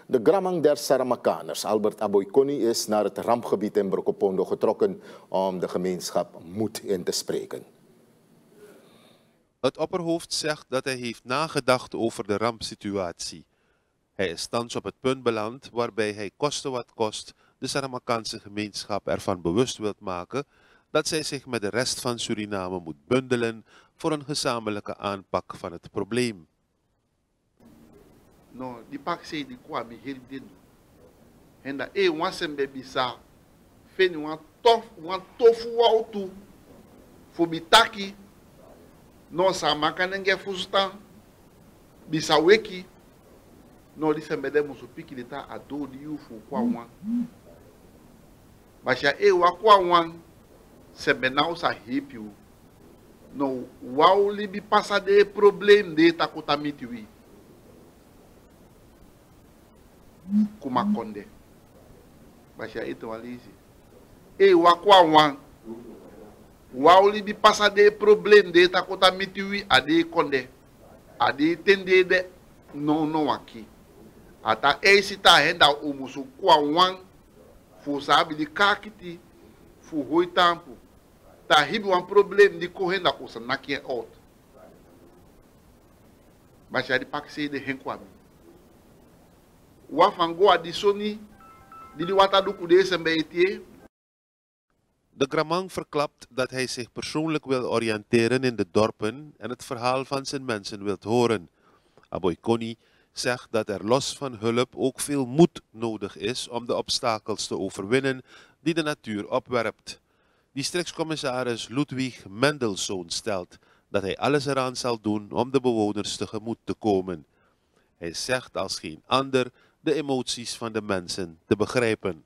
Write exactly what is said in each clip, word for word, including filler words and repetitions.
De Gramang der Saramakaners, Albert Aboykoni, is naar het rampgebied in Brokopondo getrokken om de gemeenschap moed in te spreken. Het opperhoofd zegt dat hij heeft nagedacht over de rampsituatie. Hij is thans op het punt beland waarbij hij koste wat kost de Saramakanse gemeenschap ervan bewust wilt maken dat zij zich met de rest van Suriname moet bundelen voor een gezamenlijke aanpak van het probleem. No, die pak se di kwa mi heri denu. En da e wan sembe bisa feni wan tof wan tofu wa otu fu bitaki no sa makanenge fustan bisa weki no di sembe de musu piki leta ado di yu fu kwa wan. Basha e wa kwa wan sembe na usa hipiu. No wa li bi pasa de problem de takuta mitiwi. Kuma konde. Basha ito walizi. E wakwa wan. Wauli bi pasa de problem de takota mitiwi ade konde. Ade tende de no no waki. Ata e sita henda umusu kwa wan. Fu sabi di kakiti. Fu hoi tampu. Ta hibi wan problem di ko henda kusa nakie out. Basha di pakse de henkwa mi. Wafango adisoni die wata duku deze mbeitie. De Gramang verklapt dat hij zich persoonlijk wil oriënteren in de dorpen en het verhaal van zijn mensen wilt horen. Aboykoni zegt dat er los van hulp ook veel moed nodig is om de obstakels te overwinnen die de natuur opwerpt. Districtscommissaris Ludwig Mendelssohn stelt dat hij alles eraan zal doen om de bewoners tegemoet te komen. Hij zegt als geen ander de emoties van de mensen te begrijpen.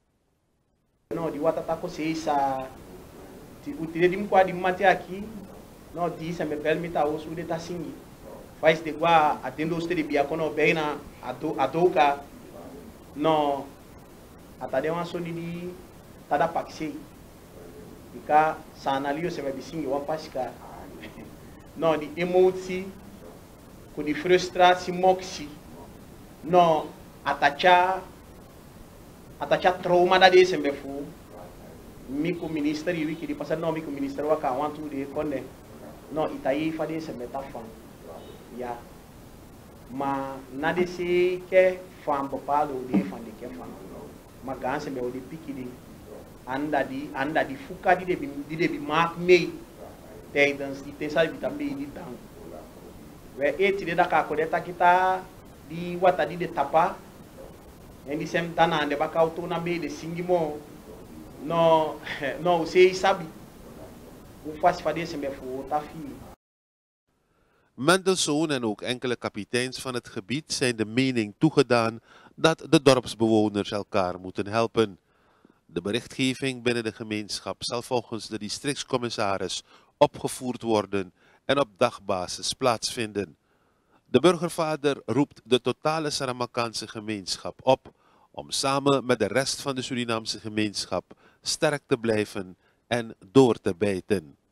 No, di watatako se sa ti utile dim kwa di mate aqui. No, di sa me permita o su de tasingi. Faz de gua atendo ste de bia kono beina ado adoka. No, atade wan so di tada paksei. Ika sa analio se me bisingi wan pasika. No, di emotie ko di frustratie moksi. No, atacha atacha trauma da desse mbefu mico ministro e wiki di passar no mico ministro wa ka wantu de konde no itai fa desse metafan ya ma na desse ke fan bopalo de fan de ke fan ma ganse be o de pikidi anda di anda di fuka di de di de bi mak me tijdens die tesa vitamine di dan we eti de da ka ko de takita di wata di de tapa en di sem tana ande baka auto na be de singimo no no sei sabi o faz fazer sem befo tafi. Mendelssohn en ook enkele kapiteins van het gebied zijn de mening toegedaan dat de dorpsbewoners elkaar moeten helpen. De berichtgeving binnen de gemeenschap zal volgens de districtscommissaris opgevoerd worden en op dagbasis plaatsvinden. De burgervader roept de totale Saramakanse gemeenschap op om samen met de rest van de Surinaamse gemeenschap sterk te blijven en door te bijten.